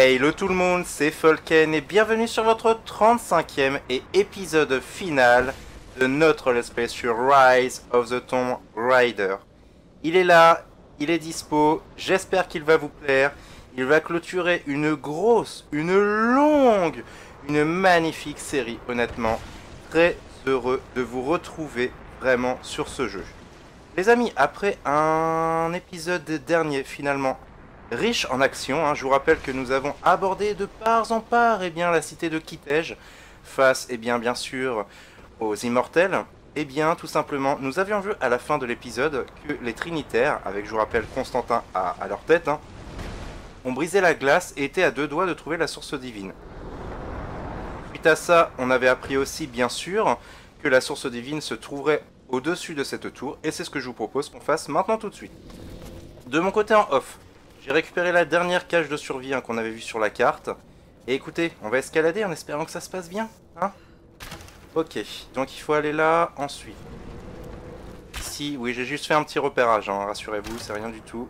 Hello tout le monde, c'est Folken et bienvenue sur votre 35e et épisode final de notre let's play sur Rise of the Tomb Raider. Il est là, il est dispo, j'espère qu'il va vous plaire. Il va clôturer une grosse, une longue, une magnifique série, honnêtement. Très heureux de vous retrouver vraiment sur ce jeu. Les amis, après un épisode dernier finalement riche en action, je vous rappelle que nous avons abordé de part en part la cité de Kitej face bien sûr aux immortels. Tout simplement, nous avions vu à la fin de l'épisode que les Trinitaires, avec je vous rappelle Constantin à leur tête, ont brisé la glace et étaient à deux doigts de trouver la source divine. Suite à ça, on avait appris aussi bien sûr que la source divine se trouverait au-dessus de cette tour, et c'est ce que je vous propose qu'on fasse maintenant tout de suite. De mon côté en off, j'ai récupéré la dernière cage de survie qu'on avait vue sur la carte. Et écoutez, on va escalader en espérant que ça se passe bien. Ok, donc il faut aller là, ensuite. Ici, oui, j'ai juste fait un petit repérage, rassurez-vous, c'est rien du tout.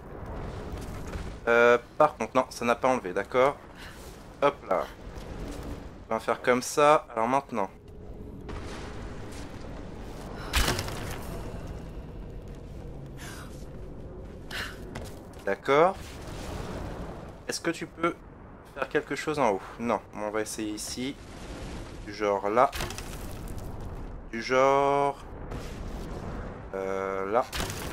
Par contre, non, ça n'a pas enlevé, d'accord. Hop là. On va faire comme ça. Alors maintenant. D'accord. Est-ce que tu peux faire quelque chose en haut? Non, on va essayer ici. Du genre là. Du genre... là.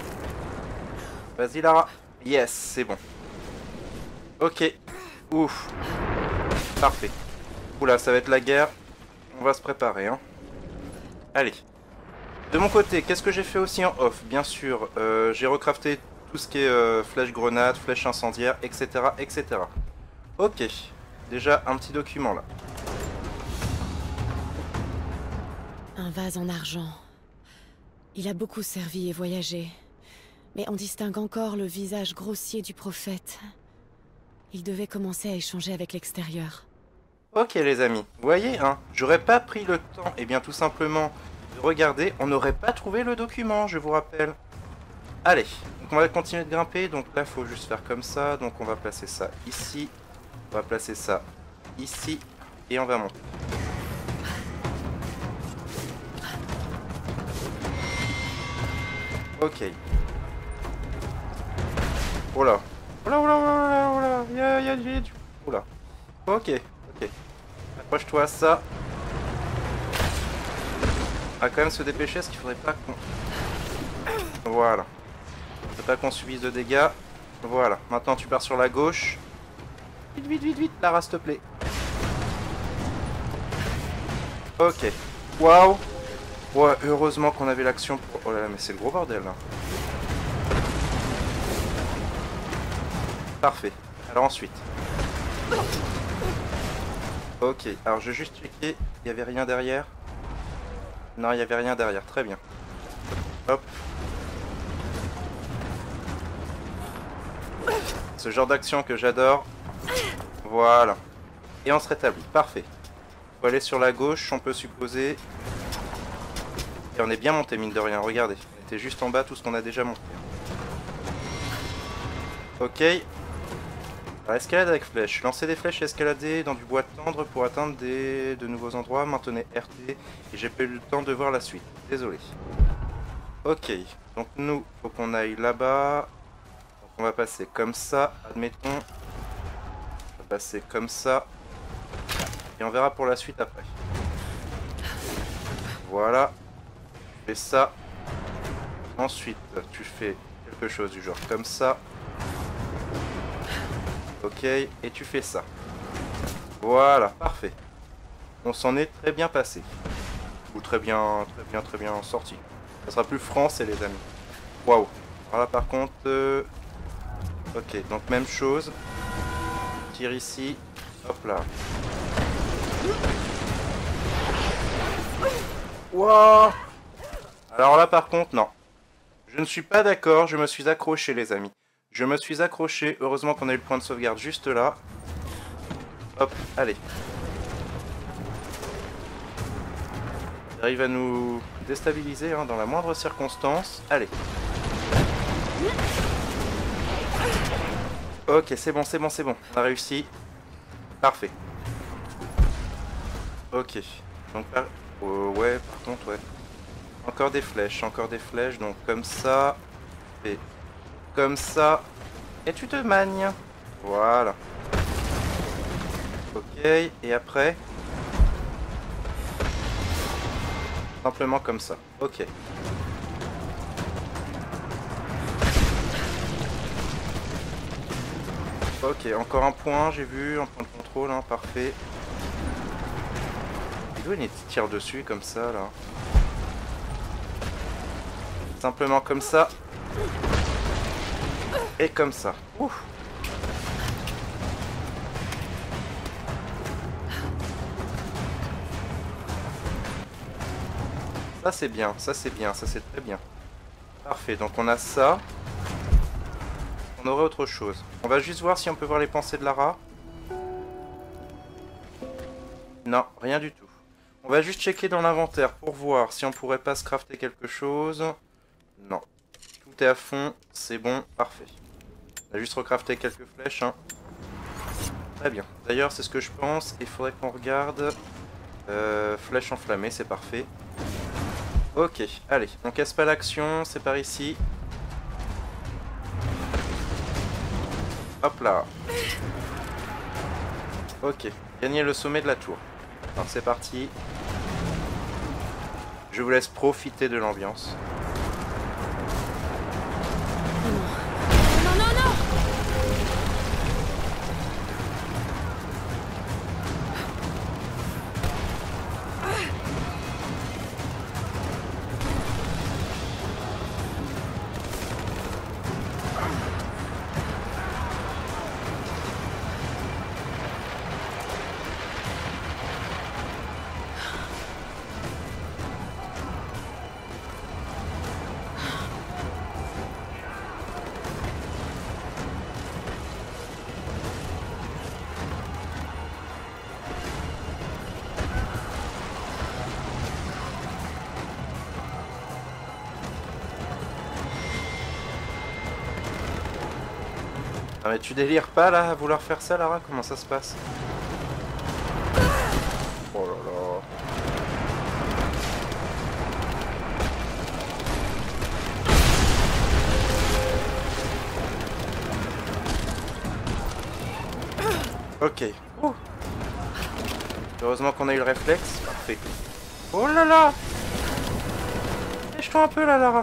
Vas-y Lara. Yes, c'est bon. Ok. Ouf. Parfait. Oula, ça va être la guerre. On va se préparer, Allez. De mon côté, qu'est-ce que j'ai fait aussi en off? Bien sûr, j'ai recrafté tout ce qui est flèche grenade, flèche incendiaire, etc., etc. Ok. Déjà, un petit document là. Un vase en argent. Il a beaucoup servi et voyagé. Mais on distingue encore le visage grossier du prophète. Il devait commencer à échanger avec l'extérieur. Ok les amis, vous voyez, j'aurais pas pris le temps, tout simplement, de regarder, on n'aurait pas trouvé le document, je vous rappelle. Allez, donc on va continuer de grimper, donc là, il faut juste faire comme ça, donc on va placer ça ici, on va placer ça ici, et on va monter. Ok. Oh là. Oh là, oh là, oh là, oh là, il y a du... Oh là. Ok, ok. Accroche-toi à ça. On va quand même se dépêcher, parce qu'il faudrait pas qu'on... Voilà. Il faudrait pas qu'on subisse de dégâts. Voilà. Maintenant, tu pars sur la gauche. Vite, vite, vite, vite, Lara, s'il te plaît. Ok. Waouh. Ouais, heureusement qu'on avait l'action pour... Oh là là, mais c'est le gros bordel, là. Parfait. Alors ensuite. Ok, alors je vais juste checker. Il n'y avait rien derrière. Non, il n'y avait rien derrière. Très bien. Hop. Ce genre d'action que j'adore. Voilà. Et on se rétablit. Parfait. Faut aller sur la gauche, on peut supposer. Et on est bien monté, mine de rien. Regardez. On était juste en bas, tout ce qu'on a déjà monté. Ok. Alors, escalade avec flèche. Lancez des flèches et escalader dans du bois tendre pour atteindre de nouveaux endroits. Maintenez RT. Et j'ai pas eu le temps de voir la suite. Désolé. Ok. Donc nous, faut qu'on aille là-bas. Donc on va passer comme ça. Admettons. On va passer comme ça. Et on verra pour la suite après. Voilà. Tu fais ça. Ensuite, tu fais quelque chose du genre comme ça. Ok, et tu fais ça. Voilà, parfait. On s'en est très bien passé. Ou très bien sorti. Ça sera plus français les amis. Waouh. Voilà par contre... Ok, donc même chose. Tire ici. Hop là. Waouh. Alors là par contre, non. Je ne suis pas d'accord, je me suis accroché les amis. Je me suis accroché, heureusement qu'on a eu le point de sauvegarde juste là. Hop, allez. Il arrive à nous déstabiliser dans la moindre circonstance. Allez. Ok, c'est bon, c'est bon, c'est bon. On a réussi. Parfait. Ok. Donc, ouais, par contre, ouais. Encore des flèches, donc comme ça. Et comme ça. Et tu te magnes. Voilà. Ok, et après simplement comme ça. Ok. Ok, encore un point, j'ai vu, un point de contrôle, hein, parfait. Il doit y tirer dessus comme ça, là. Simplement comme ça. Et comme ça. Ouf. Ça c'est bien, ça c'est bien, ça c'est très bien. Parfait, donc on a ça. On aurait autre chose. On va juste voir si on peut voir les pensées de Lara. Non, rien du tout. On va juste checker dans l'inventaire pour voir si on pourrait pas se crafter quelque chose. Non. Tout est à fond, c'est bon, parfait. On a juste recrafté quelques flèches, hein. Très bien. D'ailleurs, c'est ce que je pense. Il faudrait qu'on regarde. Flèche enflammée, c'est parfait. Ok, allez, on casse pas l'action, c'est par ici. Hop là. Ok, gagner le sommet de la tour. Alors c'est parti. Je vous laisse profiter de l'ambiance. Non, non, non! Ah mais tu délires pas là à vouloir faire ça, Lara? Comment ça se passe? Oh là là. Ok. Ouh. Heureusement qu'on a eu le réflexe. Parfait. Oh là là. Lèche-toi un peu là, Lara.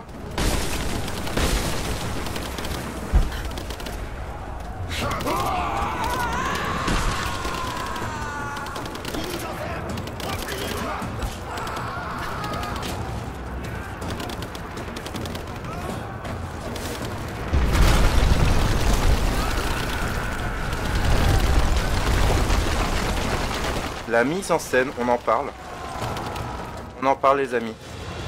La mise en scène, on en parle. On en parle les amis.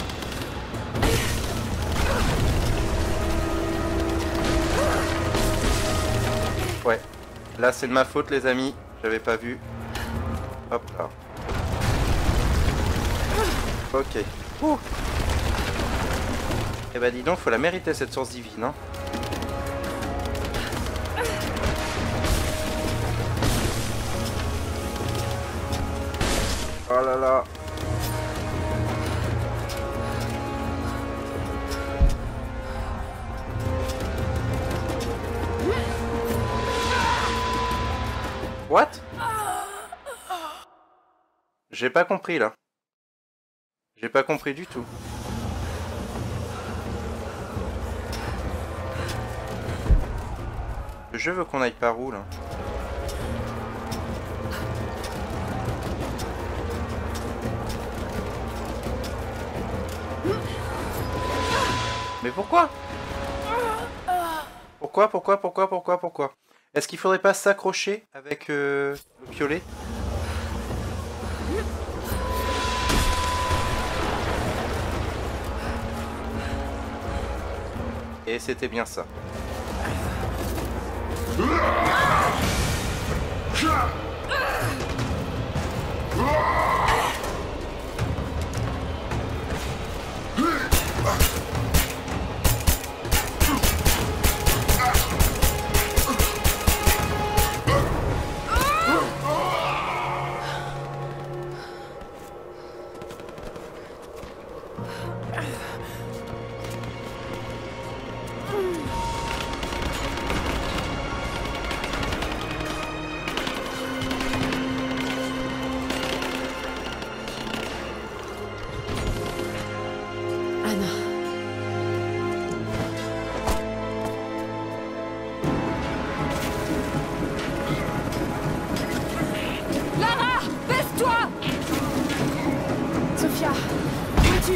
Ouais. Là c'est de ma faute les amis. J'avais pas vu. Hop là. Ok. Ouh. Eh bah dis donc, faut la mériter cette source divine, hein. Oh là là. What? J'ai pas compris là. J'ai pas compris du tout. Je veux qu'on aille par où là? Mais pourquoi? Pourquoi? Est-ce qu'il faudrait pas s'accrocher avec le piolet? Et c'était bien ça. Lara, baisse-toi! Sophia, où es-tu?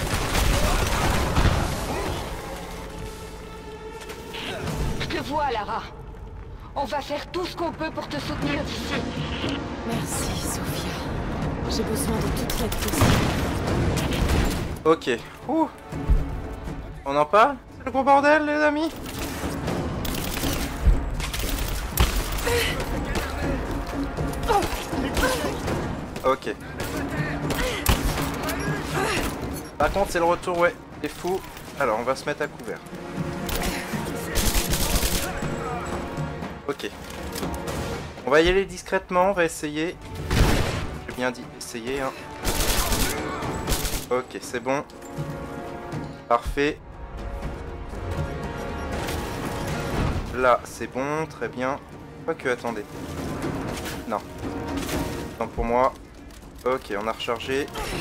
Je te vois, Lara. On va faire tout ce qu'on peut pour te soutenir d'ici. Merci, Sophia. J'ai besoin de toute l'aide possible. Ok. Ouh. On en parle? C'est le gros bordel, les amis? Ok. Par contre, c'est le retour, ouais. Les fous. Alors, on va se mettre à couvert. Ok. On va y aller discrètement, on va essayer. J'ai bien dit essayer, hein. Ok, c'est bon. Parfait. Là, c'est bon, très bien. Quoique, attendez. Non. Non, pour moi. Ok, on a rechargé.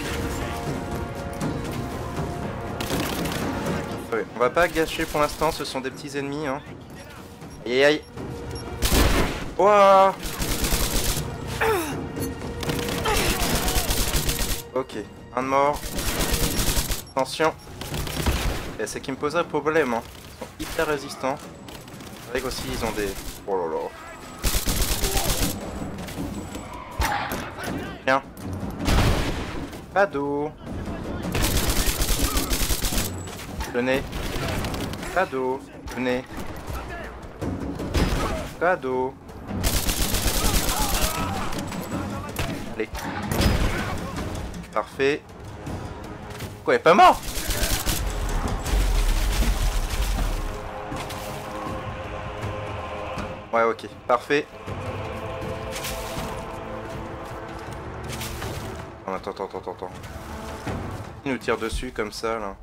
Ouais, on va pas gâcher pour l'instant, ce sont des petits ennemis, hein. Aïe aïe aïe. Ouah. Ok, un de mort. Attention. Et c'est qui me poserait problème, hein. Ils sont hyper résistants. C'est vrai qu'aussi ils ont des... Oh là là. Tiens. Cadeau. Tenez. Cadeau. Tenez. Cadeau. Allez. Parfait. Quoi, il est pas mort? Ouais, ok. Parfait. Oh, attends. Il nous tire dessus comme ça, là.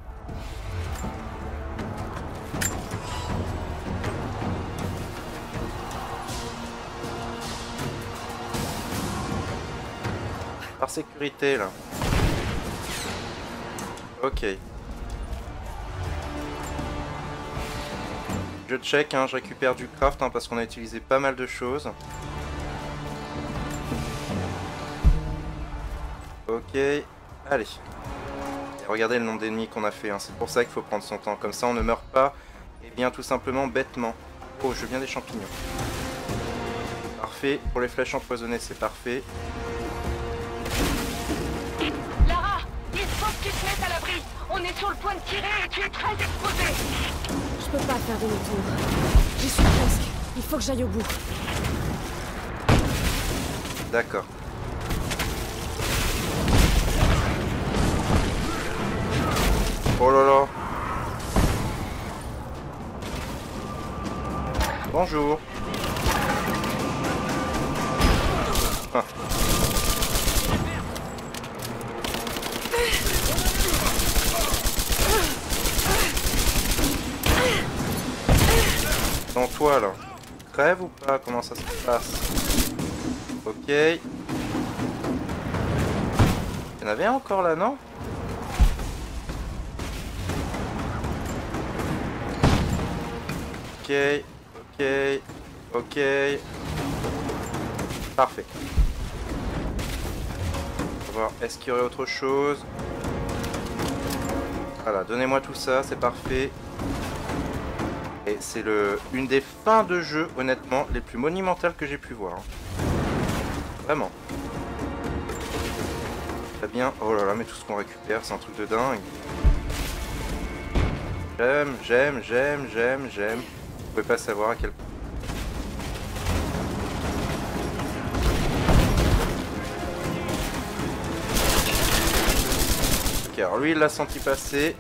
Par sécurité, là. Ok. Je check, hein, je récupère du craft, hein, parce qu'on a utilisé pas mal de choses. Ok. Allez. Et regardez le nombre d'ennemis qu'on a fait, hein. C'est pour ça qu'il faut prendre son temps. Comme ça, on ne meurt pas, et bien tout simplement bêtement. Oh, je veux bien des champignons. Parfait. Pour les flèches empoisonnées, c'est parfait. Lara, il faut que tu te mettes à l'abri. On est sur le point de tirer et tu es très exposé. Je peux pas faire demi-tour. J'y suis presque. Il faut que j'aille au bout. D'accord. Oh là là. Bonjour. Ah. Dans toi là. Crève ou pas? Comment ça se passe? Ok. Il y en avait un encore là, non? Ok. Parfait. On va voir, est-ce qu'il y aurait autre chose? Voilà, donnez-moi tout ça, c'est parfait. Et c'est une des fins de jeu, honnêtement, les plus monumentales que j'ai pu voir. Vraiment. Très bien. Oh là là, mais tout ce qu'on récupère, c'est un truc de dingue. J'aime. Vous pouvez pas savoir à quel point. Ok, alors lui il l'a senti passer.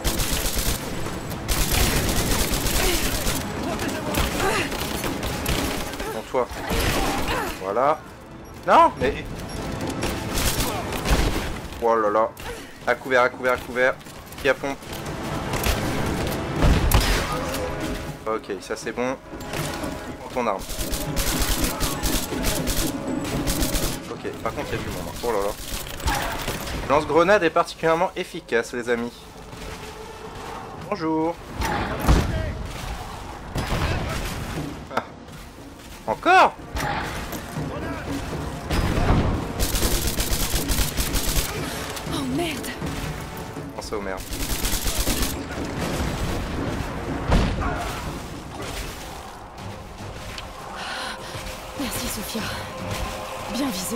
Bon, toi. Voilà. Non, mais... Oh là là. À couvert. Qui a pompe. Ok, ça c'est bon. Prends ton arme. Ok, par contre il y a du monde. Oh là là. Lance-grenade est particulièrement efficace, les amis. Bonjour. Ah. Encore? oh merde. Merci, Sophia. Bien visé.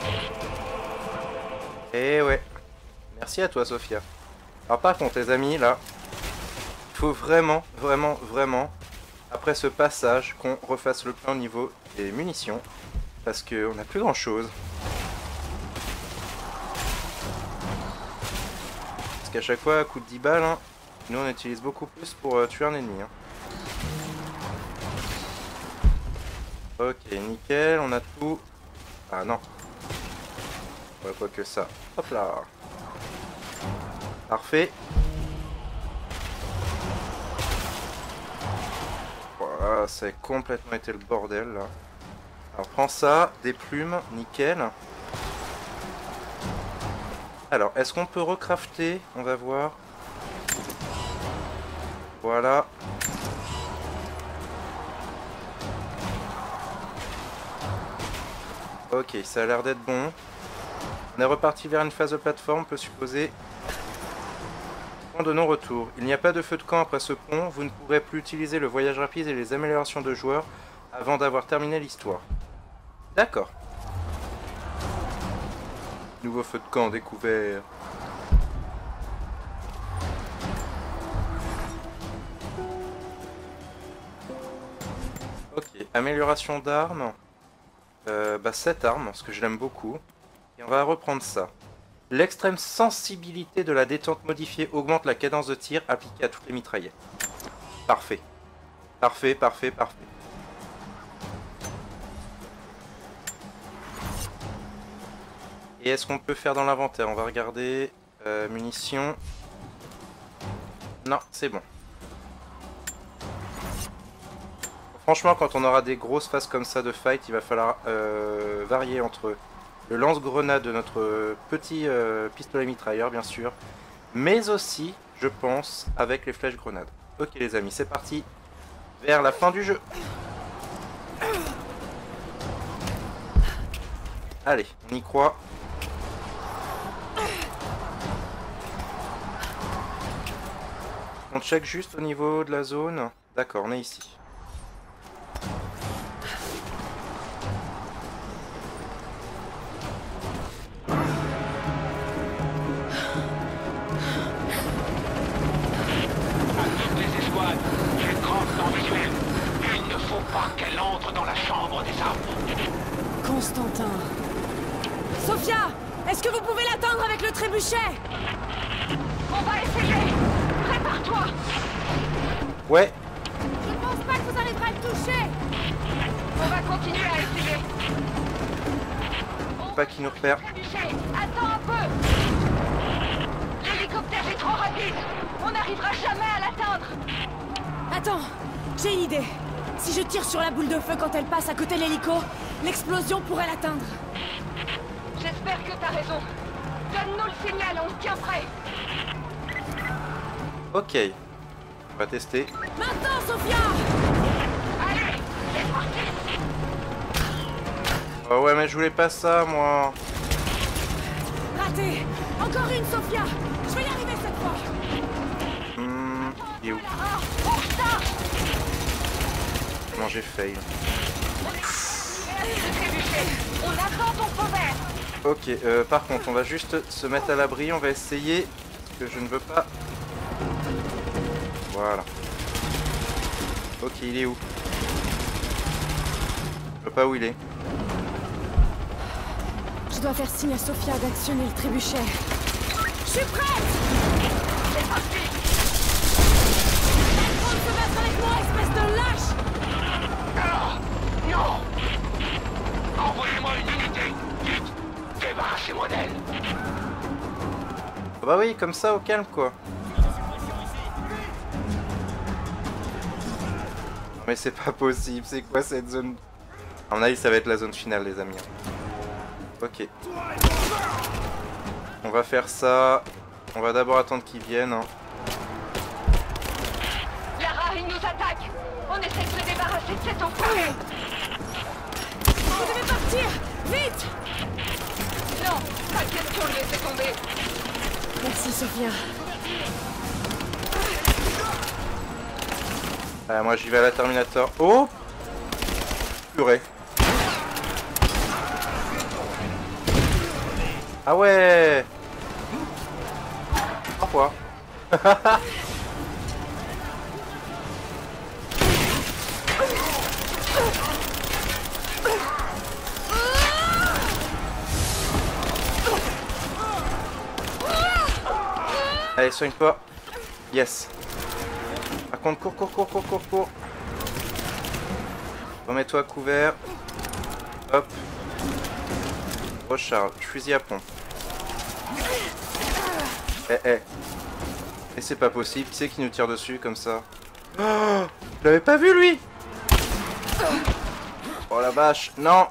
Eh ouais. Merci à toi, Sophia. Alors par contre, les amis, là, il faut vraiment, après ce passage, qu'on refasse le plan au niveau des munitions. Parce qu'on n'a plus grand chose. Parce qu'à chaque fois, à coup de 10 balles, hein, nous on utilise beaucoup plus pour tuer un ennemi. Hein. Ok, nickel, on a tout. Ah non. Ouais, quoi que ça. Hop là. Parfait. Voilà, ça a complètement été le bordel là. Alors prends ça, des plumes, nickel. Alors, est-ce qu'on peut recrafter? On va voir. Voilà. Ok, ça a l'air d'être bon. On est reparti vers une phase de plateforme, on peut supposer. Point de non-retour. Il n'y a pas de feu de camp après ce pont. Vous ne pourrez plus utiliser le voyage rapide et les améliorations de joueurs avant d'avoir terminé l'histoire. D'accord. Nouveau feu de camp découvert. Ok, amélioration d'armes. Cette arme, parce que je l'aime beaucoup. Et on va reprendre ça. L'extrême sensibilité de la détente modifiée augmente la cadence de tir appliquée à toutes les mitraillettes. Parfait. Parfait. Et est-ce qu'on peut faire dans l'inventaire? On va regarder. Munitions. Non, c'est bon. Franchement, quand on aura des grosses phases comme ça de fight, il va falloir varier entre le lance-grenade de notre petit pistolet mitrailleur, bien sûr, mais aussi, je pense, avec les flèches-grenades. Ok les amis, c'est parti vers la fin du jeu. Allez, on y croit. On check juste au niveau de la zone. D'accord, on est ici. Qu'elle entre dans la chambre des arbres. Constantin. Sophia, est-ce que vous pouvez l'atteindre avec le trébuchet? On va essayer. Prépare-toi. Ouais. Je pense pas que vous arriverez à le toucher. On va continuer à essayer. Pas qu'il nous repère. Attends un peu. L'hélicoptère est trop rapide. On n'arrivera jamais à l'atteindre. Attends, j'ai une idée. Si je tire sur la boule de feu quand elle passe à côté de l'hélico, l'explosion pourrait l'atteindre. J'espère que t'as raison. Donne-nous le signal, on se tient prêt. Ok. On va tester. Maintenant, Sophia! Allez, c'est parti. Oh ouais, mais je voulais pas ça, moi. Raté! Encore une, Sophia! Je vais y arriver cette fois! Il est où? Lara, on recharge. Comment j'ai fail? On attend ton feu vert. Ok, par contre, on va juste se mettre à l'abri. On va essayer. Parce que je ne veux pas. Voilà. Ok, il est où? Je sais pas où il est. Je dois faire signe à Sophia d'actionner le trébuchet. Je suis prête! C'est parti. On se mettre avec moi, espèce de lâche! Ah, non! Envoyez-moi une unité! Vite! Débarrassez-moi d'elle! Ah bah oui, comme ça, au calme, quoi. Non mais c'est pas possible. C'est quoi cette zone? À mon avis, ça va être la zone finale, les amis. Ok. On va faire ça. On va d'abord attendre qu'ils viennent. Lara, ils nous attaquent. On essaie de se débarrasser de cet enfoiré. Vous devez partir! Vite! Non, pas question de laisser tomber. Merci, Sophia. Moi j'y vais à la Terminator. Oh purée. Ah ouais. Pourquoi? Allez, soigne-toi. Yes. Par contre, cours. Remets-toi à couvert. Hop. Recharge. Fusil à pompe. Eh. Et c'est pas possible. Qui c'est qui nous tire dessus comme ça? Oh, je l'avais pas vu lui. Oh la vache. Non.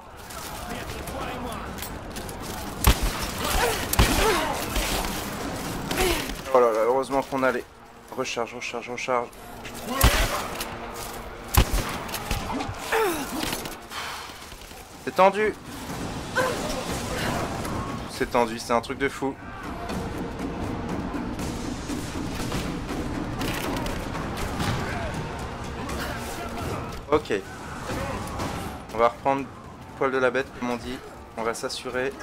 Oh là là, heureusement qu'on a les... Recharge. C'est tendu. C'est tendu, c'est un truc de fou. Ok. On va reprendre le poil de la bête, comme on dit. On va s'assurer.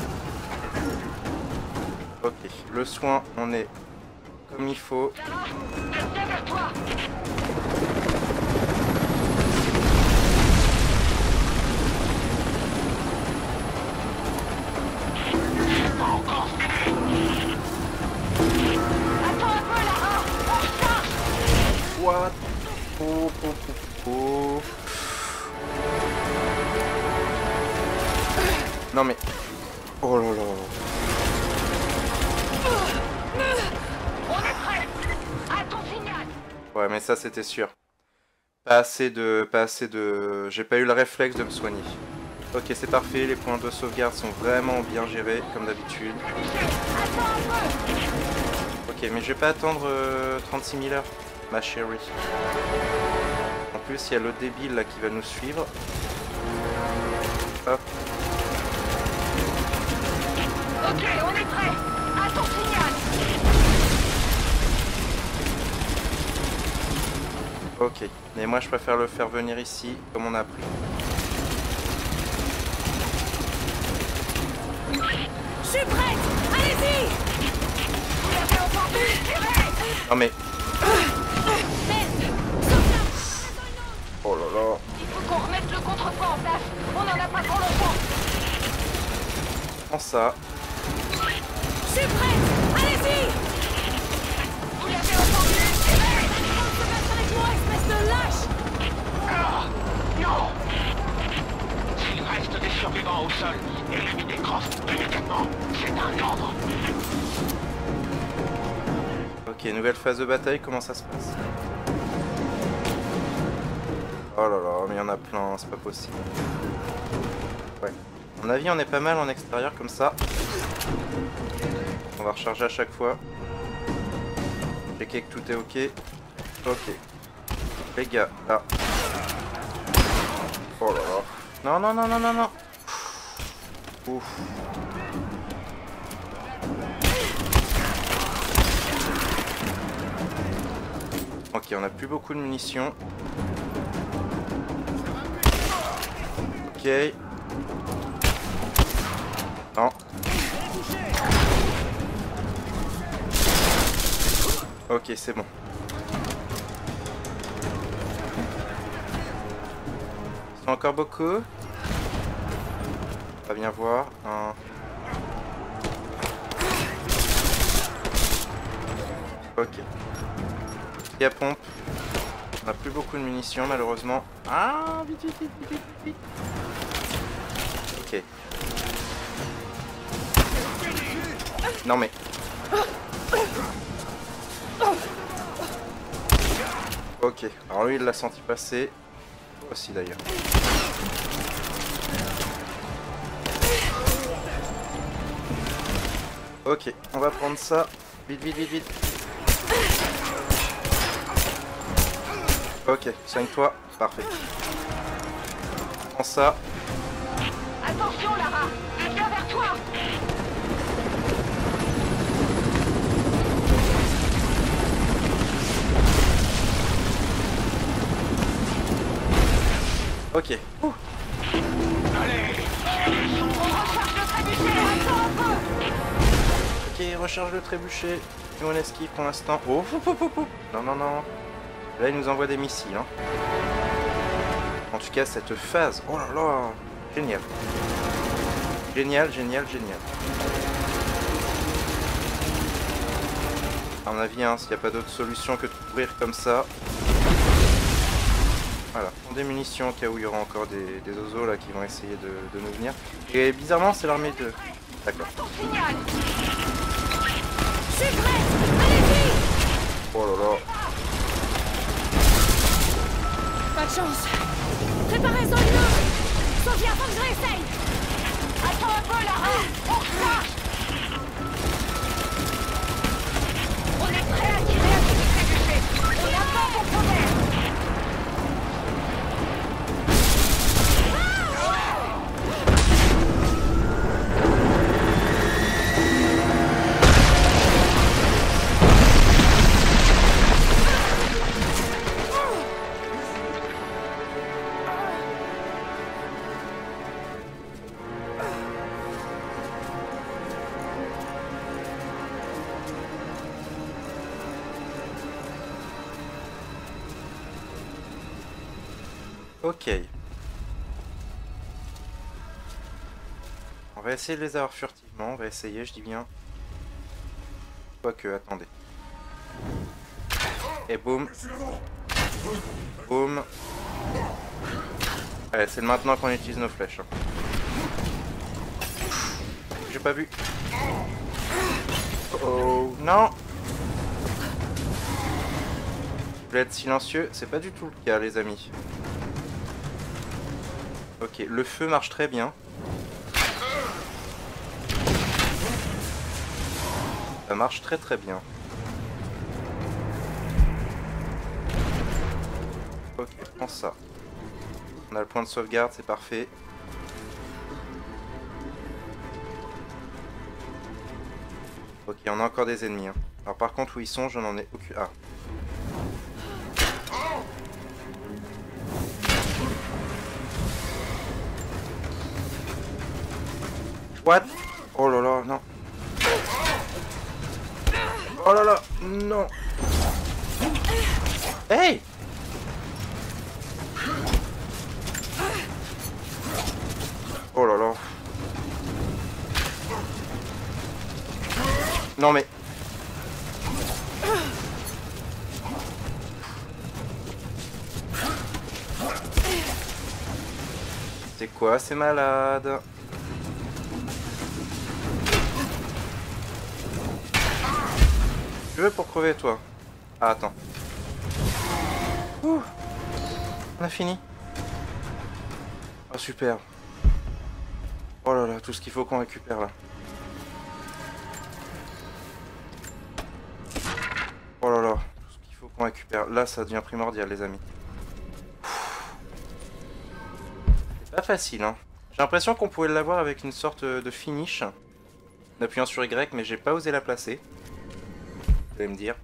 Ok. Le soin, on est comme il faut. Clara, viens vers toi. Attends un peu, Lara. On charge. What? Oh. Non mais... Oh là là. On est prêt. À ton signal. Ouais mais ça c'était sûr. Pas assez de... J'ai pas eu le réflexe de me soigner. Ok c'est parfait, les points de sauvegarde sont vraiment bien gérés comme d'habitude. Attends un peu. Ok mais je vais pas attendre 36 000 heures, ma chérie. En plus il y a l'autre débile là qui va nous suivre. Hop. Ok, on est prêt. À ton signal. Ok, mais moi je préfère le faire venir ici comme on a appris. Je suis prête. Allez-y. Vous l'avez entendu. Tirez. Non mais... Merde. Sauve-la. Oh là là. Il faut qu'on remette le contrepoids en place. On n'en a pas pour longtemps. Prends ça. Je suis prête. Allez-y. Vous l'avez entendu. Tirez. Se battre avec moi, espèce de lâche. Ah, non. S'il reste des survivants au sol, éliminez Croft immédiatement. C'est un ordre. Ok, nouvelle phase de bataille, comment ça se passe? Oh là là, mais il y en a plein, c'est pas possible. Ouais. À mon avis, on est pas mal en extérieur comme ça. On va recharger à chaque fois. Checker que tout est ok. Ok. Les gars, là. Oh là là. Non. Ouf. Ok, on a plus beaucoup de munitions. Ok. Non. Ok, c'est bon. Ils sont encore beaucoup. On va bien voir. Un... Ok. Et à pompe. On n'a plus beaucoup de munitions malheureusement. Ah, vite. Ok. Non mais... Ok, alors lui il l'a senti passer. Moi aussi d'ailleurs. Ok, on va prendre ça. Vite. Ok, soigne-toi. Parfait. Prends ça. Attention, Lara. Il vient vers toi. Ok. Ouh. Allez, On recharge le trébuchet. Attends un peu. Ok, recharge le trébuchet. Et on esquive pour l'instant. Oh, non, non, non. Là, il nous envoie des missiles. Hein. En tout cas, cette phase. Oh là là. Génial. Génial, génial, génial. À mon avis, hein, s'il n'y a pas d'autre solution que de courir comme ça. Voilà, on des munitions au cas où il y aura encore des oiseaux là qui vont essayer de nous venir. Et bizarrement, c'est l'armée de... D'accord. Ton signal. Je suis prête. Allez-y. Oh là là. Pas de chance. Préparez-en une autre. Sophia, faut que je réessaye. Attends un peu, Lara. On recharge. On est prêt à tirer à tout trébuchet. On attend pour promettre. Ok. On va essayer de les avoir furtivement. On va essayer, je dis bien. Quoique, attendez. Et boum. Boum. Allez, c'est maintenant qu'on utilise nos flèches. J'ai pas vu. Oh non. Je voulais être silencieux, c'est pas du tout le cas, les amis. Ok, le feu marche très bien. Ça marche très très bien. Ok, prends ça. On a le point de sauvegarde, c'est parfait. Ok, on a encore des ennemis. Hein. Alors par contre, où ils sont, je n'en ai aucune... Ah. What? Oh là là, non. Oh là là, non. Hey! Oh là là. Non mais... C'est quoi ces malades? Tu veux pour crever toi? Ah attends. Ouh. On a fini. Oh super. Oh là là, tout ce qu'il faut qu'on récupère là. Oh là là, tout ce qu'il faut qu'on récupère. Là ça devient primordial les amis. C'est pas facile hein. J'ai l'impression qu'on pouvait l'avoir avec une sorte de finish. En appuyant sur Y mais j'ai pas osé la placer. Vous allez me dire.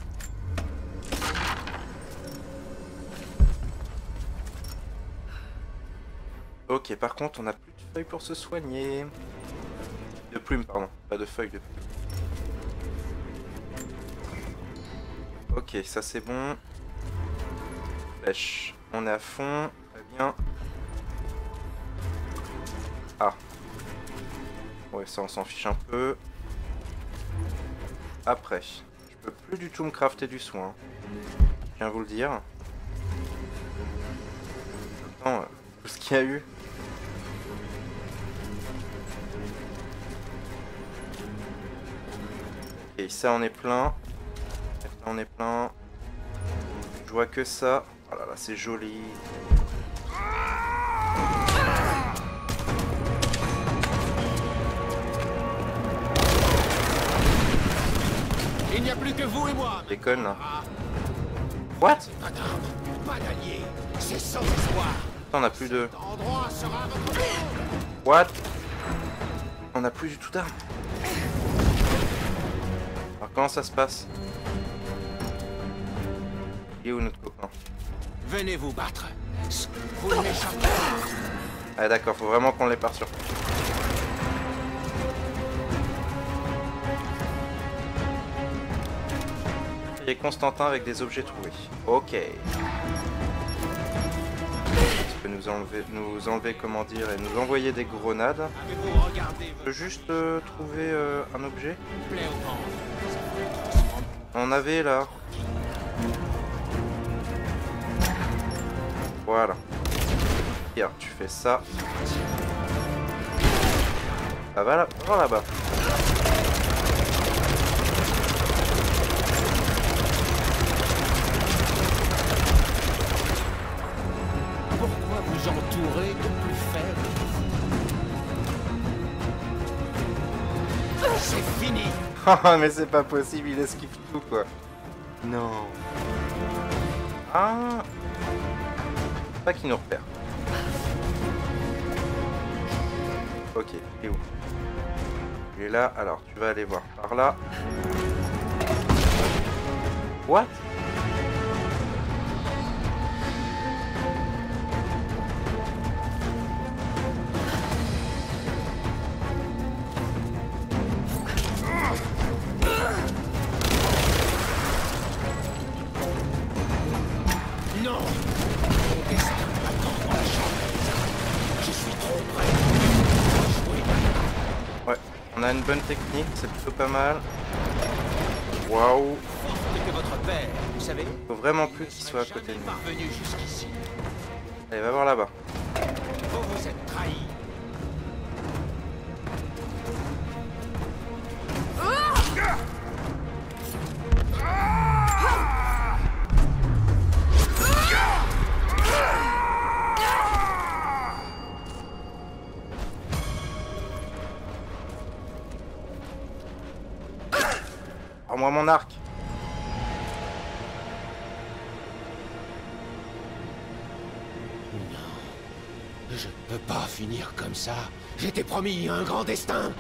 Ok, par contre, on n'a plus de feuilles pour se soigner. De plumes, pardon. Pas de feuilles, de plumes. Ok, ça c'est bon. Flèche. On est à fond. Très bien. Ah. Ouais, ça on s'en fiche un peu. Après. Je peux plus du tout me crafter du soin. Je viens vous le dire. Attends, tout ce qu'il y a eu. Ok, ça on est plein. Ça on est plein. Je vois que ça. Oh là là, c'est joli. il n'y a plus que vous et moi. Déconne là. What? Pas d'armes, pas d'alliés. C'est sans espoir. On a plus de... Cet endroit sera votre monde. What? On a plus du tout d'armes. Alors comment ça se passe? Il est où notre copain? Venez vous battre. Max. Vous ne m'échappez pas. Ah d'accord, faut vraiment qu'on les part sur. Et Constantin avec des objets trouvés. Ok. Tu peux nous enlever, comment dire, et nous envoyer des grenades. Avez-vous regardé Je peux juste trouver un objet. plaît au ventre? On avait là. Voilà. Tiens, tu fais ça. Ça va là, oh, là-bas. Pourquoi vous entourez de plus faibles? C'est fini. Ah mais c'est pas possible, il esquive tout quoi. Non. Ah. Pas qu'il nous repère. Ok, il est où? Il est là, alors tu vas aller voir par là. What? Non. Mon destin m'attend dans la chambre. Je suis trop près. Jouer. Ouais, on a une bonne technique, c'est plutôt pas mal. Waouh. Que votre père, vous savez, Faut vraiment plus qu'il soit à côté de nous. parvenu jusqu'ici. Allez, va voir là-bas. Vous vous êtes trahi. Rends-moi mon arc. Je ne peux pas finir comme ça. J'étais promis un grand destin.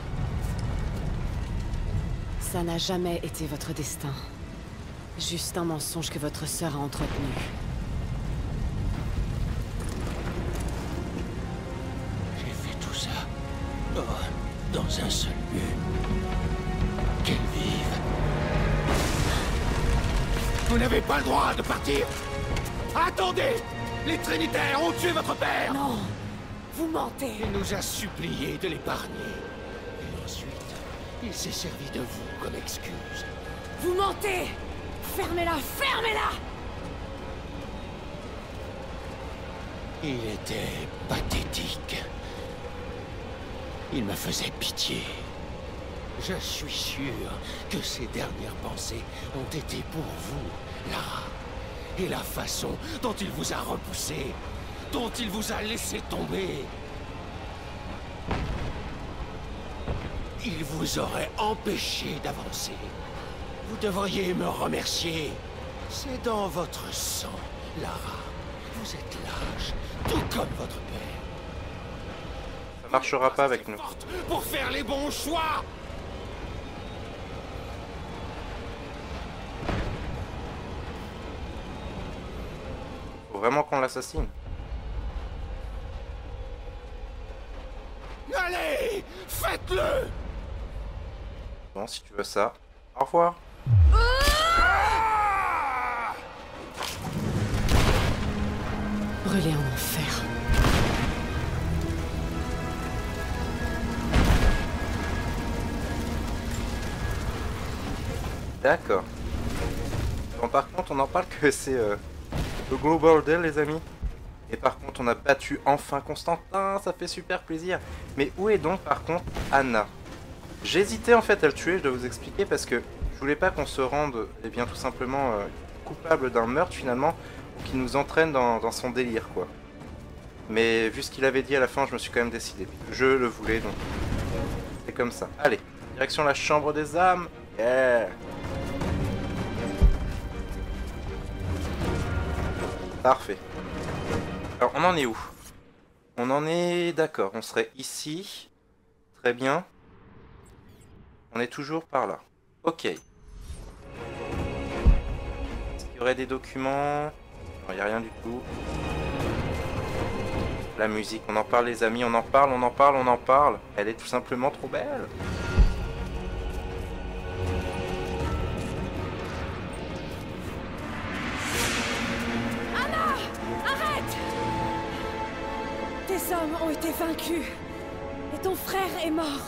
Ça n'a jamais été votre destin. Juste un mensonge que votre sœur a entretenu. J'ai fait tout ça. Oh, dans un seul but. Qu'elle vive. Vous n'avez pas le droit de partir. Attendez! Les Trinitaires ont tué votre père! Non! Vous mentez! Il nous a supplié de l'épargner. Et ensuite, il s'est servi de vous comme excuse. Vous mentez! Fermez-la! Fermez-la! Il était pathétique. Il me faisait pitié. Je suis sûr que ses dernières pensées ont été pour vous, Lara. Et la façon dont il vous a repoussé, dont il vous a laissé tomber. Il vous aurait empêché d'avancer. Vous devriez me remercier. C'est dans votre sang, Lara. Vous êtes lâche, tout comme votre père. Ça marchera pas avec nous. Forte pour faire les bons choix. Faut vraiment qu'on l'assassine. Allez, faites-le. Bon, si tu veux ça. Au revoir. Brûlé en enfer. D'accord. Bon, par contre, on en parle que c'est le gros bordel, les amis. Et par contre, on a battu enfin Constantin, ça fait super plaisir. Mais où est donc, par contre, Anna? J'hésitais en fait à le tuer, je dois vous expliquer, parce que je voulais pas qu'on se rende, eh bien, tout simplement coupable d'un meurtre, finalement, ou qu'il nous entraîne dans son délire, quoi. Mais vu ce qu'il avait dit à la fin, je me suis quand même décidé. Je le voulais, donc c'est comme ça. Allez, direction la chambre des âmes. Yeah. Parfait. Alors, on en est où? On en est... D'accord, on serait ici. Très bien. On est toujours par là. Ok. Est-ce qu'il y aurait des documents? Non, il n'y a rien du tout. La musique, on en parle les amis, on en parle, on en parle, on en parle. Elle est tout simplement trop belle. Anna! Arrête! Tes hommes ont été vaincus. Et ton frère est mort.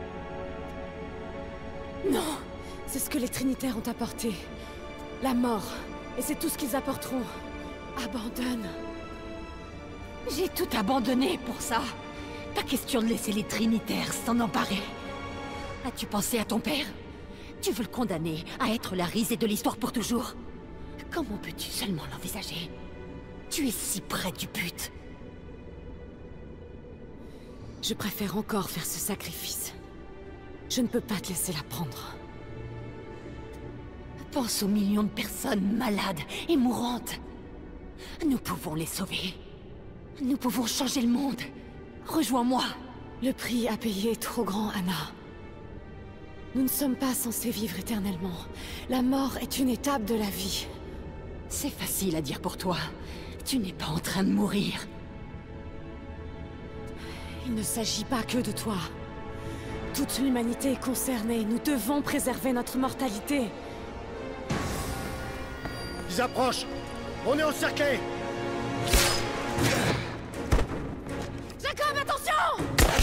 Non! C'est ce que les Trinitaires ont apporté. La mort. Et c'est tout ce qu'ils apporteront. Abandonne. J'ai tout abandonné pour ça. Pas question de laisser les Trinitaires s'en emparer. As-tu pensé à ton père? Tu veux le condamner à être la risée de l'histoire pour toujours? Comment peux-tu seulement l'envisager? Tu es si près du but. Je préfère encore faire ce sacrifice. Je ne peux pas te laisser la prendre. Pense aux millions de personnes malades et mourantes. Nous pouvons les sauver. Nous pouvons changer le monde. Rejoins-moi. Le prix à payer est trop grand, Anna. Nous ne sommes pas censés vivre éternellement. La mort est une étape de la vie. C'est facile à dire pour toi. Tu n'es pas en train de mourir. Il ne s'agit pas que de toi. Toute l'humanité est concernée. Nous devons préserver notre mortalité. Ils approchent. On est encerclés. Jacob, attention!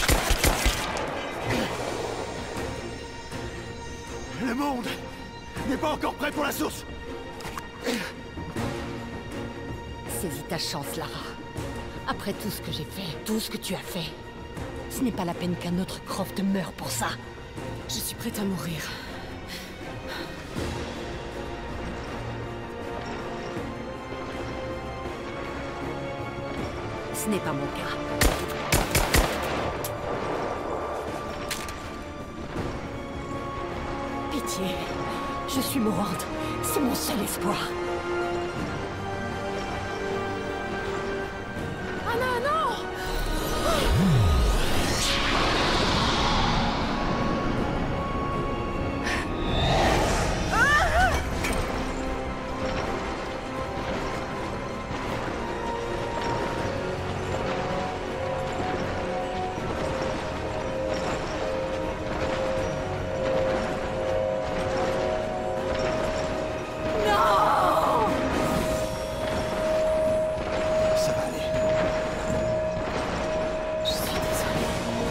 Le monde n'est pas encore prêt pour la source. Saisis ta chance, Lara. Après tout ce que j'ai fait, tout ce que tu as fait, ce n'est pas la peine qu'un autre Croft meure pour ça. Je suis prête à mourir. Ce n'est pas mon cas. Pitié, je suis mourante. C'est mon seul espoir. Anna, non! Ça va aller. Je suis désolée.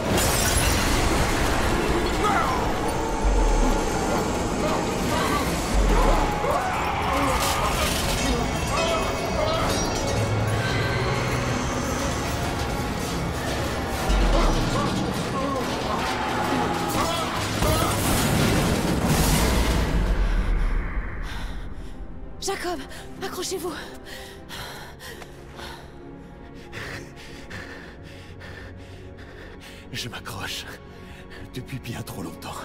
Jacob, accrochez-vous. Je m'accroche. Depuis bien trop longtemps.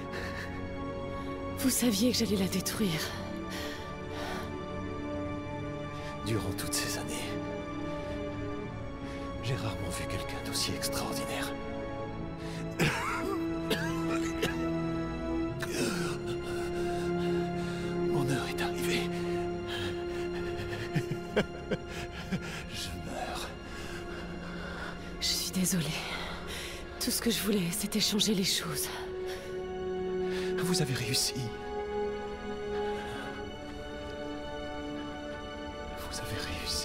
Vous saviez que j'allais la détruire. Durant toutes ces années, j'ai rarement vu quelqu'un d'aussi extraordinaire. Mon heure est arrivée. Je meurs. Je suis désolée. Tout ce que je voulais, c'était changer les choses. Vous avez réussi. Vous avez réussi.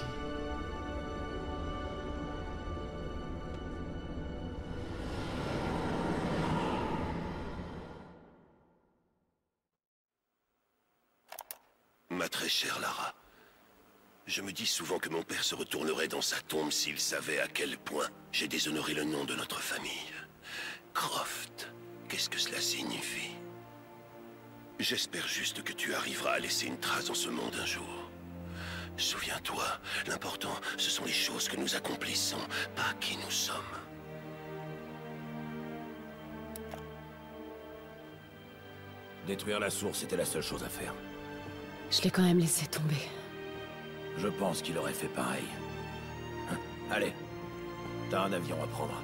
Ma très chère Lara, je me dis souvent que mon père se retournerait dans sa tombe s'il savait à quel point j'ai déshonoré le nom de notre famille. Croft, qu'est-ce que cela signifie? J'espère juste que tu arriveras à laisser une trace dans ce monde un jour. Souviens-toi, l'important, ce sont les choses que nous accomplissons, pas qui nous sommes. Détruire la source était la seule chose à faire. Je l'ai quand même laissé tomber. Je pense qu'il aurait fait pareil. Hein, allez, t'as un avion à prendre.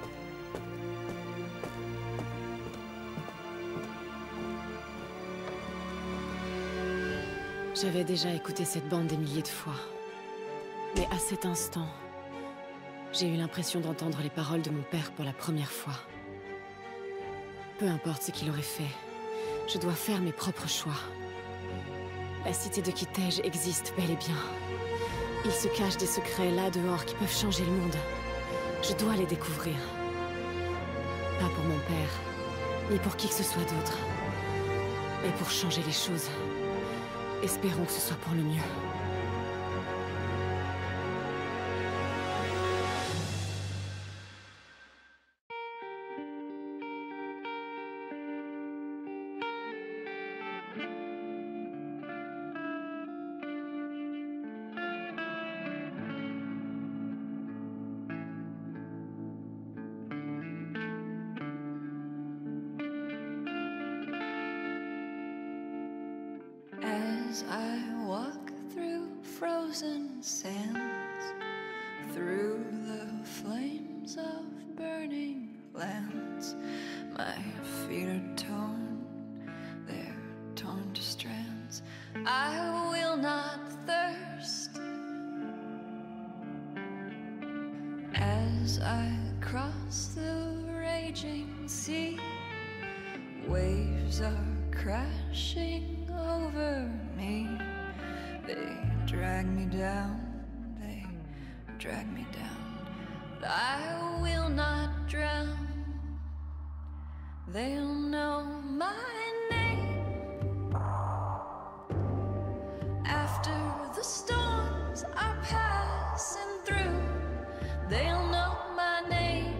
J'avais déjà écouté cette bande des milliers de fois. Mais à cet instant, J'ai eu l'impression d'entendre les paroles de mon père pour la première fois. Peu importe ce qu'il aurait fait, je dois faire mes propres choix. La cité de Kitej existe bel et bien. Il se cache des secrets là dehors qui peuvent changer le monde. Je dois les découvrir. Pas pour mon père, ni pour qui que ce soit d'autre. Mais pour changer les choses. Espérons que ce soit pour le mieux. As I walk through frozen sands, through the flames of burning lands, my feet are torn, they're torn to strands. I will not thirst. As I cross the raging sea, waves are crashing over me. They drag me down, they drag me down, but I will not drown. They'll know my name. After the storms are passing through, they'll know my name.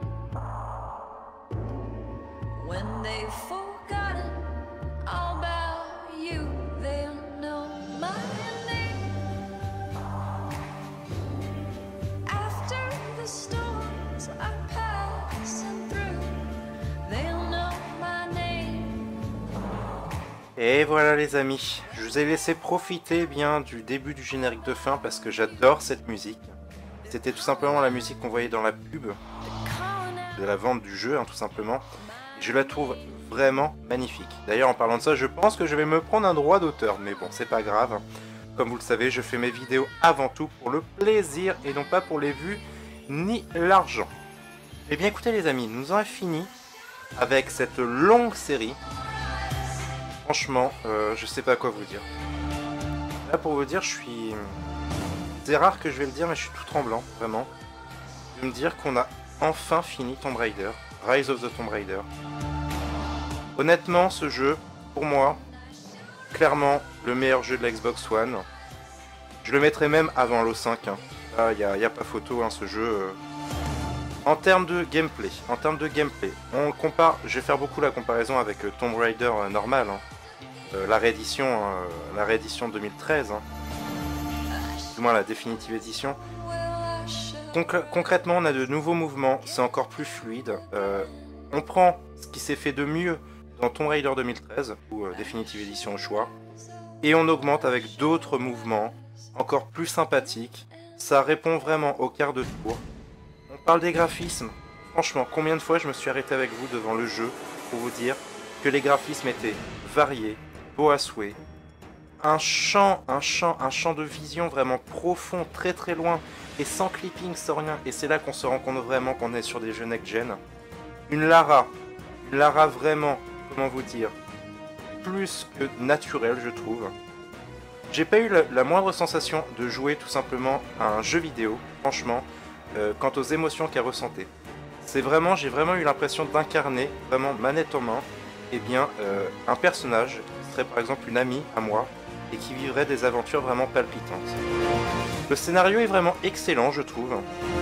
When they've forgotten all about you, they'll know my name. After the storms are passing through, they'll know my name. Et voilà les amis, je vous ai laissé profiter bien du début du générique de fin parce que j'adore cette musique. C'était tout simplement la musique qu'on voyait dans la pub de la vente du jeu, tout simplement. Et je la trouve vraiment magnifique. D'ailleurs, en parlant de ça, je pense que je vais me prendre un droit d'auteur, mais bon, c'est pas grave. Comme vous le savez, je fais mes vidéos avant tout pour le plaisir et non pas pour les vues ni l'argent. Eh bien écoutez les amis, nous en avons fini avec cette longue série. Franchement, je sais pas quoi vous dire. Là pour vous dire, je suis... C'est rare que je vais le dire, mais je suis tout tremblant, vraiment. De me dire qu'on a enfin fini Tomb Raider, Rise of the Tomb Raider. Honnêtement, ce jeu, pour moi, clairement le meilleur jeu de la Xbox One. Je le mettrais même avant Halo 5. Là, y a pas photo, ce jeu. En termes de gameplay, on le compare. Je vais faire beaucoup la comparaison avec Tomb Raider normal, la réédition 2013, du moins la définitive édition. Concrètement, on a de nouveaux mouvements, c'est encore plus fluide. On prend ce qui s'est fait de mieux dans Tomb Raider 2013, ou définitive édition au choix, et on augmente avec d'autres mouvements encore plus sympathiques. Ça répond vraiment au quart de tour. On parle des graphismes. Franchement, combien de fois je me suis arrêté avec vous devant le jeu pour vous dire que les graphismes étaient variés, beaux à souhait. Un champ de vision vraiment profond, très très loin, et sans clipping, sans rien. Et c'est là qu'on se rend compte vraiment qu'on est sur des jeux next-gen. Une Lara vraiment, comment vous dire, plus que naturelle, je trouve. J'ai pas eu la moindre sensation de jouer tout simplement à un jeu vidéo, franchement, quant aux émotions qu'elle ressentait. J'ai vraiment eu l'impression d'incarner, vraiment manette en main, un personnage qui serait par exemple une amie à moi, et qui vivrait des aventures vraiment palpitantes. Le scénario est vraiment excellent, je trouve.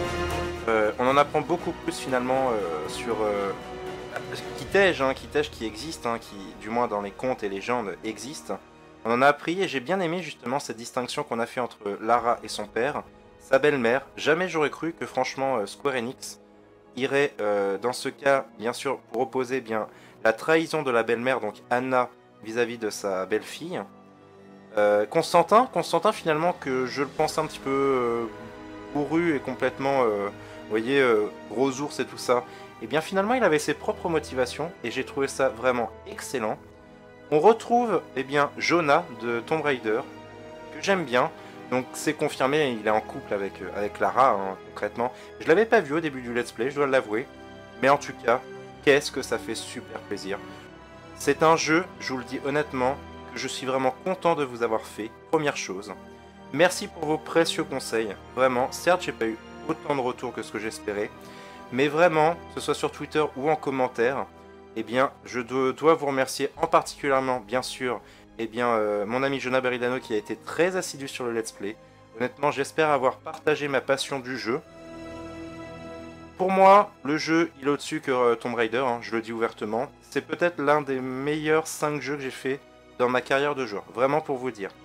On en apprend beaucoup plus finalement sur Kitej, qui existe, qui du moins dans les contes et légendes existe. On en a appris et j'ai bien aimé justement cette distinction qu'on a fait entre Lara et son père, sa belle-mère. Jamais j'aurais cru que franchement Square Enix irait dans ce cas, bien sûr, pour opposer la trahison de la belle-mère, donc Anna, vis-à-vis de sa belle-fille. Constantin finalement, que je le pense un petit peu bourru et complètement, vous voyez, gros ours et tout ça, et bien finalement il avait ses propres motivations et j'ai trouvé ça vraiment excellent. On retrouve Jonah de Tomb Raider, que j'aime bien. Donc c'est confirmé, il est en couple avec Lara, hein, concrètement. Je l'avais pas vu au début du let's play, je dois l'avouer. Mais en tout cas, qu'est-ce que ça fait super plaisir. C'est un jeu, je vous le dis honnêtement, que je suis vraiment content de vous avoir fait. Première chose. Merci pour vos précieux conseils. Vraiment, certes, j'ai pas eu autant de retours que ce que j'espérais. Mais vraiment, que ce soit sur Twitter ou en commentaire, eh bien, je dois vous remercier en particulièrement, bien sûr, eh bien, mon ami Jonah Beridano qui a été très assidu sur le let's play. Honnêtement, j'espère avoir partagé ma passion du jeu. Pour moi, le jeu, il est au-dessus que Tomb Raider, hein, je le dis ouvertement. C'est peut-être l'un des meilleurs 5 jeux que j'ai fait dans ma carrière de joueur. Vraiment pour vous dire.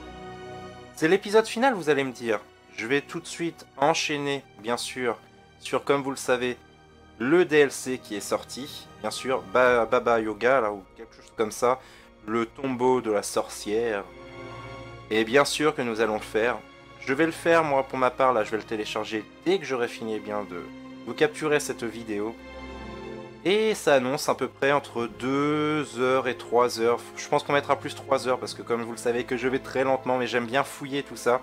C'est l'épisode final, vous allez me dire. Je vais tout de suite enchaîner, bien sûr, sur, comme vous le savez, le DLC qui est sorti. Bien sûr, Baba Yoga, là, ou quelque chose comme ça. Le tombeau de la sorcière. Et bien sûr que nous allons le faire. Je vais le faire, moi, pour ma part, là, je vais le télécharger dès que j'aurai fini, eh bien, de vous capturer cette vidéo. Et ça annonce à peu près entre 2 heures et 3 heures. Je pense qu'on mettra plus 3 heures, parce que comme vous le savez, que je vais très lentement, mais j'aime bien fouiller tout ça.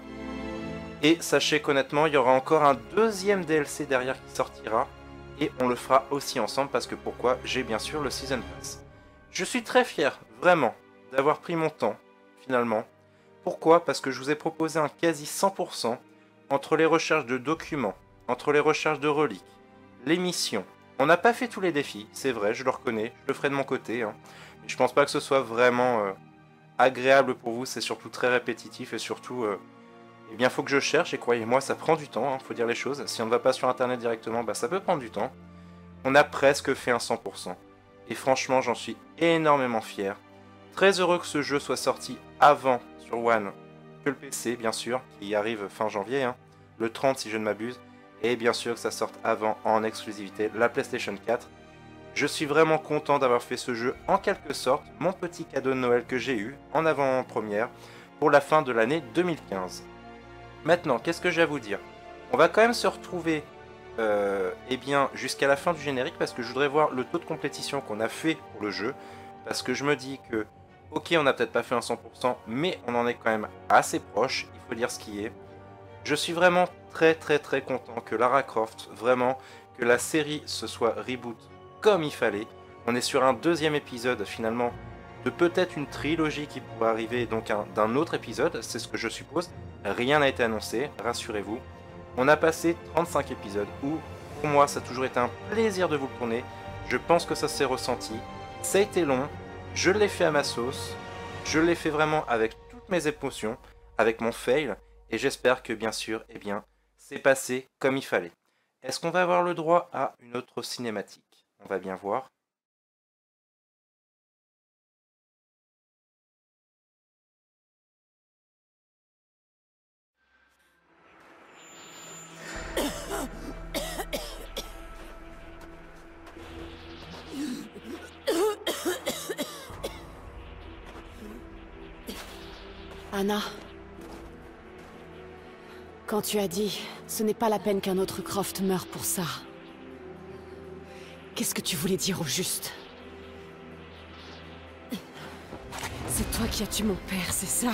Et sachez qu'honnêtement, il y aura encore un deuxième DLC derrière qui sortira. Et on le fera aussi ensemble, parce que pourquoi? J'ai bien sûr le Season Pass. Je suis très fier, vraiment, d'avoir pris mon temps, finalement. Pourquoi? Parce que je vous ai proposé un quasi 100% entre les recherches de documents, entre les recherches de reliques, les missions. On n'a pas fait tous les défis, c'est vrai, je le reconnais, je le ferai de mon côté. Hein. Je pense pas que ce soit vraiment agréable pour vous, c'est surtout très répétitif et surtout, eh bien, faut que je cherche et croyez-moi, ça prend du temps, hein, faut dire les choses. Si on ne va pas sur internet directement, bah, ça peut prendre du temps. On a presque fait un 100%. Et franchement, j'en suis énormément fier. Très heureux que ce jeu soit sorti avant sur One que le PC, bien sûr, qui arrive fin janvier, hein, le 30 si je ne m'abuse. Et bien sûr que ça sorte avant en exclusivité la PlayStation 4. Je suis vraiment content d'avoir fait ce jeu en quelque sorte, mon petit cadeau de Noël que j'ai eu en avant-première pour la fin de l'année 2015. Maintenant, qu'est-ce que j'ai à vous dire? On va quand même se retrouver eh bien, jusqu'à la fin du générique parce que je voudrais voir le taux de complétion qu'on a fait pour le jeu. Parce que je me dis que, ok, on n'a peut-être pas fait un 100%, mais on en est quand même assez proche, il faut dire ce qui est. Je suis vraiment très content que Lara Croft, vraiment, que la série se soit reboot comme il fallait. On est sur un deuxième épisode finalement de peut-être une trilogie qui pourrait arriver, donc d'un autre épisode, c'est ce que je suppose. Rien n'a été annoncé, rassurez-vous. On a passé 35 épisodes où, pour moi, ça a toujours été un plaisir de vous le tourner. Je pense que ça s'est ressenti. Ça a été long, je l'ai fait à ma sauce, je l'ai fait vraiment avec toutes mes émotions, avec mon fail, et j'espère que bien sûr, eh bien, c'est passé comme il fallait. Est-ce qu'on va avoir le droit à une autre cinématique? On va bien voir. Anna, quand tu as dit « ce n'est pas la peine qu'un autre Croft meure pour ça », qu'est-ce que tu voulais dire au juste? C'est toi qui as tué mon père, c'est ça?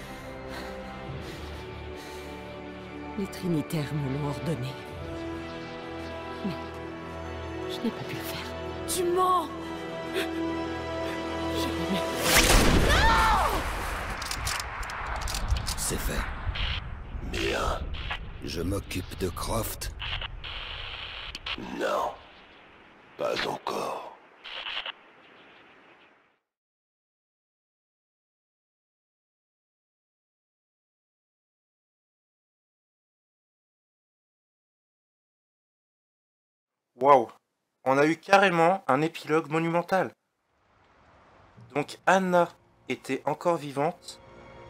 Les Trinitaires me l'ont ordonné. Mais je n'ai pas pu le faire. Tu mens! C'est fait. Bien. Je m'occupe de Croft. Non. Pas encore. Waouh! On a eu carrément un épilogue monumental. Donc Anna était encore vivante.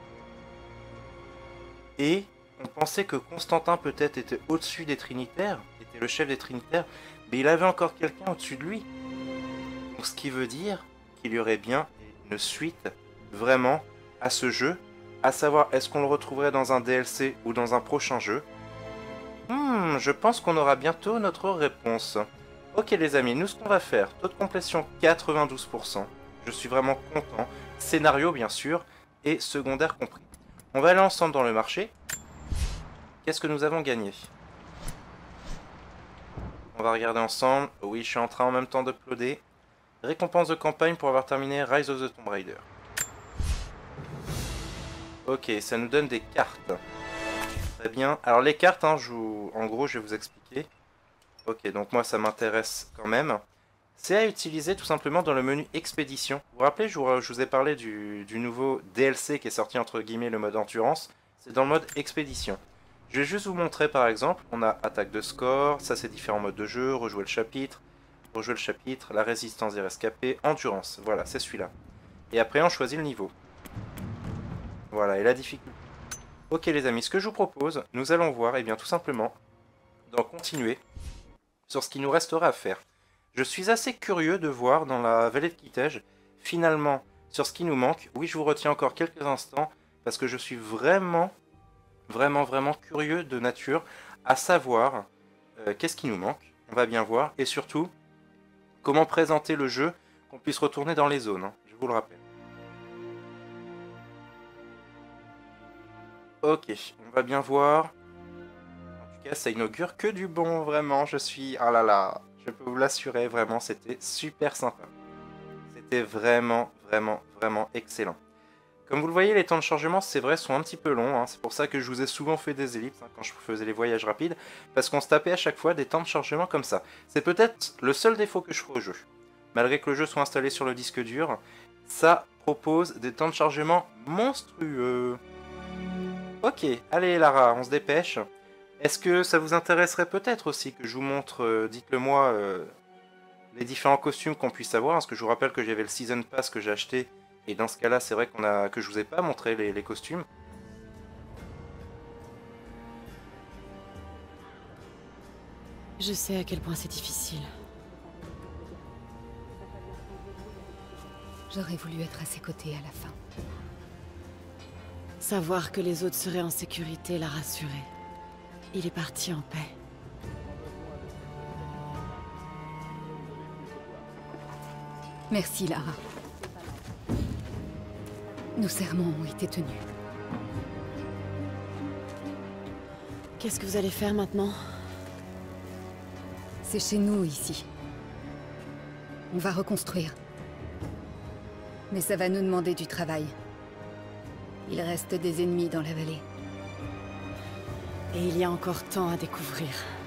Et on pensait que Constantin peut-être était au-dessus des Trinitaires, était le chef des Trinitaires, mais il avait encore quelqu'un au-dessus de lui. Donc ce qui veut dire qu'il y aurait bien une suite vraiment à ce jeu, à savoir est-ce qu'on le retrouverait dans un DLC ou dans un prochain jeu. Je pense qu'on aura bientôt notre réponse. Ok les amis, nous ce qu'on va faire, taux de complétion 92%, je suis vraiment content, scénario bien sûr, et secondaire compris. On va aller ensemble dans le marché, qu'est-ce que nous avons gagné? On va regarder ensemble. Oui, je suis en train en même temps d'uploader. Récompense de campagne pour avoir terminé Rise of the Tomb Raider. Ok, ça nous donne des cartes. Très bien. Alors les cartes, hein, en gros, je vais vous expliquer. Ok, donc moi ça m'intéresse quand même. C'est à utiliser tout simplement dans le menu expédition. Vous vous rappelez, je vous ai parlé du nouveau DLC qui est sorti entre guillemets le mode endurance. C'est dans le mode expédition. Je vais juste vous montrer par exemple, on a attaque de score, ça c'est différents modes de jeu, rejouer le chapitre, la résistance des rescapés, endurance, voilà c'est celui-là. Et après on choisit le niveau. Voilà, et la difficulté. Ok les amis, ce que je vous propose, nous allons voir, et bien tout simplement, d'en continuer sur ce qui nous restera à faire. Je suis assez curieux de voir dans la vallée de Kitej, finalement, sur ce qui nous manque. Oui, je vous retiens encore quelques instants, parce que je suis vraiment curieux de nature, à savoir qu'est-ce qui nous manque, on va bien voir, et surtout, comment présenter le jeu, qu'on puisse retourner dans les zones, hein, je vous le rappelle. Ok, on va bien voir. En tout cas, ça inaugure que du bon, vraiment, je suis... Ah là là, je peux vous l'assurer, vraiment, c'était super sympa. C'était vraiment excellent. Comme vous le voyez, les temps de chargement, c'est vrai, sont un petit peu longs. Hein. C'est pour ça que je vous ai souvent fait des ellipses hein, quand je faisais les voyages rapides. Parce qu'on se tapait à chaque fois des temps de chargement comme ça. C'est peut-être le seul défaut que je ferai au jeu. Malgré que le jeu soit installé sur le disque dur, ça propose des temps de chargement monstrueux. Ok, allez Lara, on se dépêche. Est-ce que ça vous intéresserait peut-être aussi que je vous montre, dites-le moi, les différents costumes qu'on puisse avoir? Parce que je vous rappelle que j'avais le Season Pass que j'ai acheté. Et dans ce cas-là, c'est vrai que je vous ai pas montré les costumes. Je sais à quel point c'est difficile. J'aurais voulu être à ses côtés à la fin. Savoir que les autres seraient en sécurité l'a rassuré. Il est parti en paix. Merci, Lara. Nos serments ont été tenus. Qu'est-ce que vous allez faire maintenant? C'est chez nous, ici. On va reconstruire. Mais ça va nous demander du travail. Il reste des ennemis dans la vallée. Et il y a encore tant à découvrir.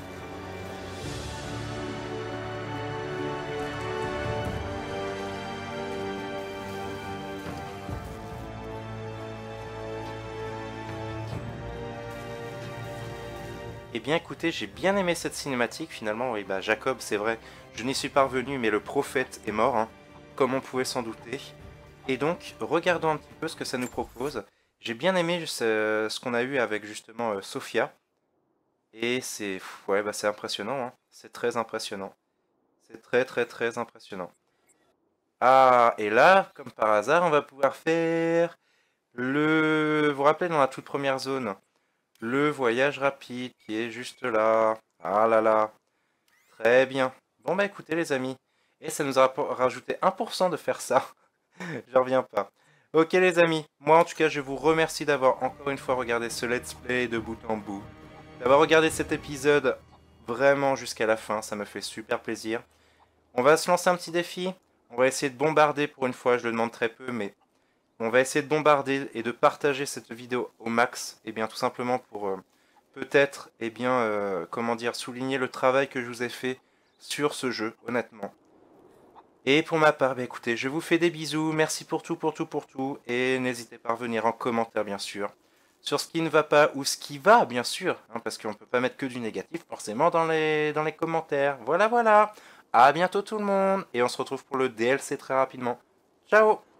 Eh bien écoutez, j'ai bien aimé cette cinématique, finalement, oui bah Jacob c'est vrai, je n'y suis pas revenu mais le prophète est mort, hein, comme on pouvait s'en douter. Et donc, regardons un petit peu ce que ça nous propose. J'ai bien aimé ce qu'on a eu avec justement Sophia. Et c'est ouais, bah, c'est impressionnant, hein. C'est très impressionnant. C'est très impressionnant. Ah, et là, comme par hasard, on va pouvoir faire vous vous rappelez dans la toute première zone, le voyage rapide qui est juste là. Ah là là. Très bien. Bon bah écoutez les amis. Et ça nous a rajouté 1% de faire ça. J'en reviens pas. Ok les amis. Moi en tout cas je vous remercie d'avoir encore une fois regardé ce let's play de bout en bout. D'avoir regardé cet épisode vraiment jusqu'à la fin. Ça me fait super plaisir. On va se lancer un petit défi. On va essayer de bombarder pour une fois. Je le demande très peu mais... On va essayer de bombarder et de partager cette vidéo au max, et bien tout simplement pour peut-être, et bien, comment dire, souligner le travail que je vous ai fait sur ce jeu, honnêtement. Et pour ma part, bah, écoutez, je vous fais des bisous, merci pour tout, et n'hésitez pas à revenir en commentaire, bien sûr, sur ce qui ne va pas, ou ce qui va, bien sûr, hein, parce qu'on ne peut pas mettre que du négatif, forcément, dans les commentaires. Voilà, voilà, à bientôt tout le monde, et on se retrouve pour le DLC très rapidement. Ciao!